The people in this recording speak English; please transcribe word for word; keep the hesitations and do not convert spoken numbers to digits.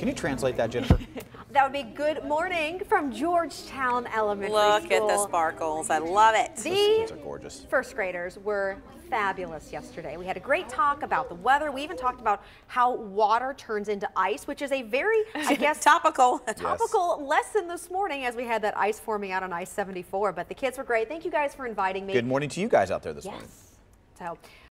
Can you translate that, Jennifer? That would be good morning from Georgetown Elementary Look School. at the sparkles. I love it. The Those kids are gorgeous. first graders were fabulous yesterday. We had a great talk about the weather. We even talked about how water turns into ice, which is a very, I guess, topical. topical yes. lesson this morning as we had that ice forming out on I seventy-four. But the kids were great. Thank you guys for inviting me. Good morning to you guys out there this yes. morning. So.